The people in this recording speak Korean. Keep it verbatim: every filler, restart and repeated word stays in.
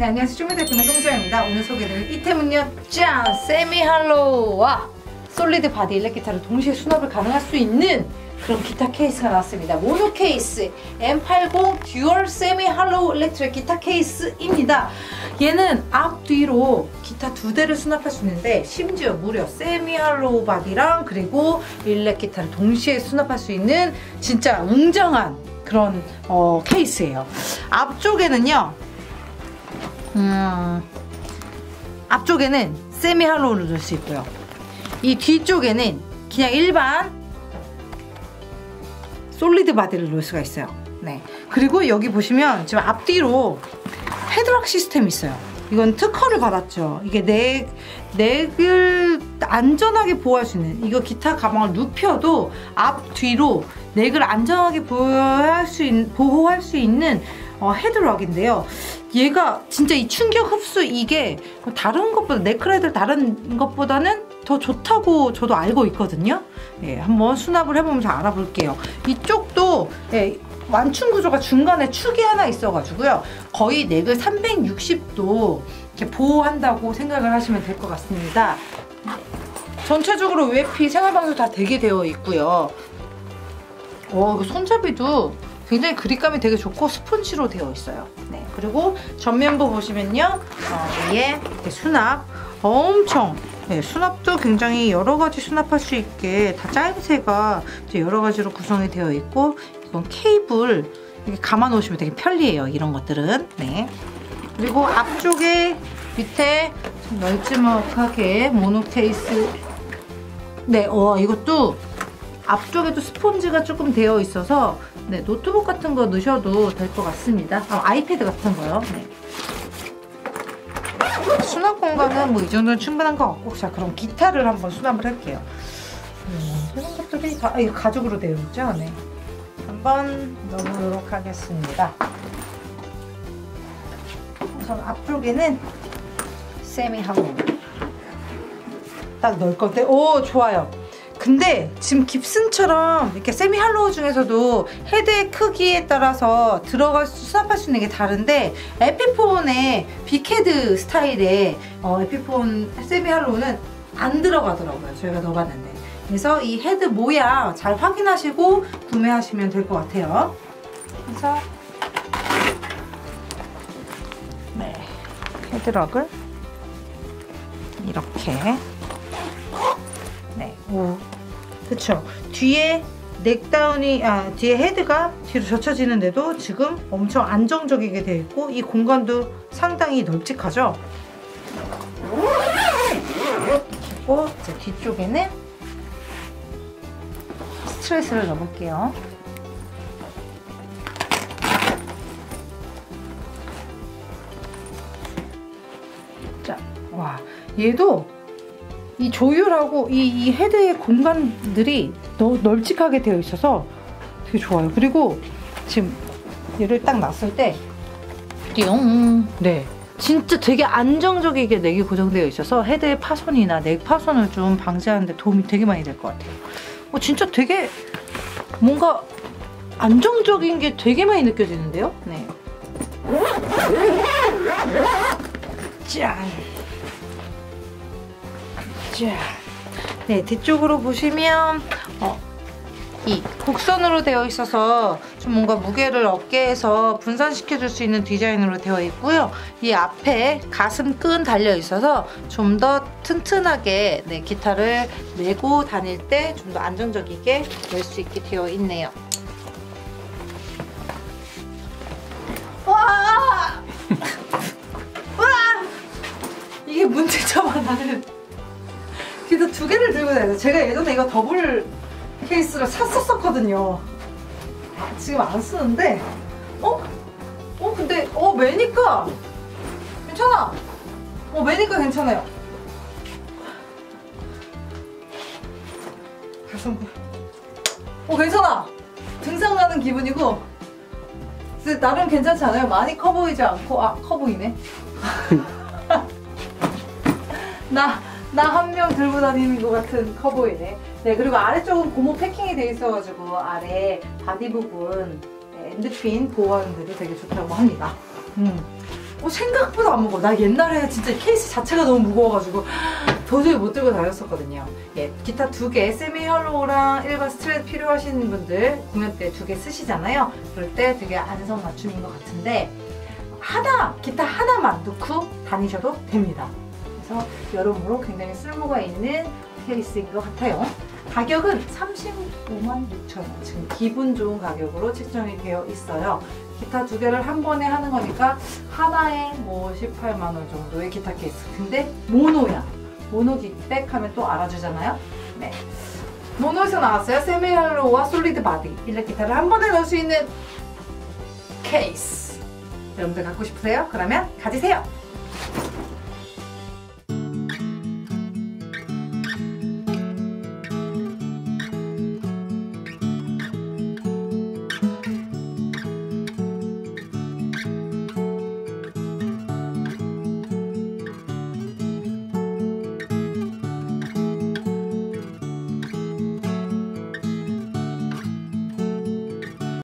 네, 안녕하세요. 쇼미더팀의 송지아입니다. 오늘 소개해드릴 이템은요, 짠! 세미 할로우와 솔리드 바디 일렉 기타를 동시에 수납을 가능할 수 있는 그런 기타 케이스가 나왔습니다. 모노 케이스 엠 팔십 듀얼 세미 할로우 일렉트릭 기타 케이스입니다. 얘는 앞뒤로 기타 두 대를 수납할 수 있는데 심지어 무려 세미 할로우 바디랑 그리고 일렉 기타를 동시에 수납할 수 있는 진짜 웅장한 그런 어, 케이스예요. 앞쪽에는요, 음, 앞쪽에는 세미 할로우를 넣을 수 있고요. 이 뒤쪽에는 그냥 일반 솔리드 바디를 놓을 수가 있어요. 네. 그리고 여기 보시면 지금 앞뒤로 헤드락 시스템이 있어요. 이건 특허를 받았죠. 이게 넥, 넥을 안전하게 보호할 수 있는, 이거 기타 가방을 눕혀도 앞뒤로 넥을 안전하게 보호할 수, 있, 보호할 수 있는 어, 헤드락인데요. 얘가 진짜 이 충격 흡수, 이게 다른 것보다, 네크레들 다른 것보다는 더 좋다고 저도 알고 있거든요. 예, 한번 수납을 해보면서 알아볼게요. 이쪽도 예, 완충 구조가 중간에 축이 하나 있어가지고요. 거의 넥을 삼백육십 도 이렇게 보호한다고 생각을 하시면 될 것 같습니다. 전체적으로 웨피 생활방수 다 되게 되어 있고요. 어, 그 손잡이도 굉장히 그립감이 되게 좋고 스펀지로 되어 있어요. 네, 그리고 전면부 보시면요, 어, 위에 수납 엄청, 네, 수납도 굉장히 여러 가지 수납할 수 있게 다 짜임새가 여러 가지로 구성이 되어 있고, 이건 케이블 이렇게 감아 놓으시면 되게 편리해요. 이런 것들은. 네. 그리고 앞쪽에 밑에 널찍하게 모노 케이스. 네, 어, 이것도 앞쪽에도 스폰지가 조금 되어 있어서 네, 노트북 같은 거 넣으셔도 될 것 같습니다. 아, 아이패드 같은 거요. 네. 수납 공간은 뭐 이 정도는 충분한 것 같고, 자, 그럼 기타를 한번 수납을 할게요. 음, 이런 것들이 다, 아, 이거 가죽으로 되어 있죠? 네. 한번 넣어보도록 하겠습니다. 우선 앞쪽에는 세미 할로우 딱 넣을 건데, 오, 좋아요. 근데 지금 깁슨처럼 이렇게 세미 할로우 중에서도 헤드의 크기에 따라서 들어갈 수, 수납할 수 있는 게 다른데, 에피폰의 빅헤드 스타일의 어, 에피폰 세미 할로우는 안 들어가더라고요. 저희가 넣어봤는데. 그래서 이 헤드 모양 잘 확인하시고 구매하시면 될 것 같아요. 그래서 네, 헤드락을 이렇게, 네, 오, 그쵸. 뒤에 넥다운이, 아, 뒤에 헤드가 뒤로 젖혀지는데도 지금 엄청 안정적이게 되어 있고, 이 공간도 상당히 널찍하죠. 그리고 이제 뒤쪽에는 스트레스를 넣어볼게요. 자, 와, 얘도 이 조율하고 이, 이 헤드의 공간들이 너무 널찍하게 되어 있어서 되게 좋아요. 그리고 지금 얘를 딱 놨을 때 띠용, 네, 진짜 되게 안정적이게 넥이 고정되어 있어서 헤드의 파손이나 넥 파손을 좀 방지하는 데 도움이 되게 많이 될 것 같아요. 어, 진짜 되게 뭔가 안정적인 게 되게 많이 느껴지는데요? 네. 짠! 짠! 네, 뒤쪽으로 보시면 어, 이 곡선으로 되어 있어서 좀 뭔가 무게를 어깨에서 분산시켜 줄 수 있는 디자인으로 되어 있고요. 이 앞에 가슴끈 달려 있어서 좀 더 튼튼하게, 네, 기타를 메고 다닐 때 좀 더 안정적이게 멜 수 있게 되어 있네요. 와! 와! 이게 문제점은 나는 기타 두 개를 들고 다녀요. 제가 예전에 이거 더블 케이스를 샀었거든요. 지금 안 쓰는데, 어? 어, 근데, 어, 매니까 괜찮아. 어, 매니까 괜찮아요. 가슴, 어, 괜찮아. 등산 가는 기분이고, 나름 괜찮지 않아요? 많이 커 보이지 않고, 아, 커 보이네. 나, 나 한 명 들고 다니는 것 같은 커 보이네. 네, 그리고 아래쪽은 고무 패킹이 되어 있어가지고 아래 바디 부분 엔드핀 보호하는데도 되게 좋다고 합니다. 음. 어, 생각보다 안 무거워. 나 옛날에 진짜 케이스 자체가 너무 무거워가지고 도저히 못 들고 다녔었거든요. 예, 기타 두 개, 세미 헬로우랑 일반 스트레이트 필요하신 분들 공연 때 두 개 쓰시잖아요. 그럴 때 되게 안성맞춤인 것 같은데 하나, 기타 하나만 놓고 다니셔도 됩니다. 그래서 여러모로 굉장히 쓸모가 있는 케이스인 것 같아요. 가격은 삼십오만 육천 원, 지금 기분 좋은 가격으로 책정이 되어 있어요. 기타 두 개를 한 번에 하는 거니까 하나에 뭐 십팔만 원 정도의 기타 케이스. 근데 모노야. 모노 깃백 하면 또 알아주잖아요. 네. 모노에서 나왔어요. 세미 헬로우와 솔리드 바디. 일렉 기타를 한 번에 넣을 수 있는 케이스. 여러분들 갖고 싶으세요? 그러면 가지세요.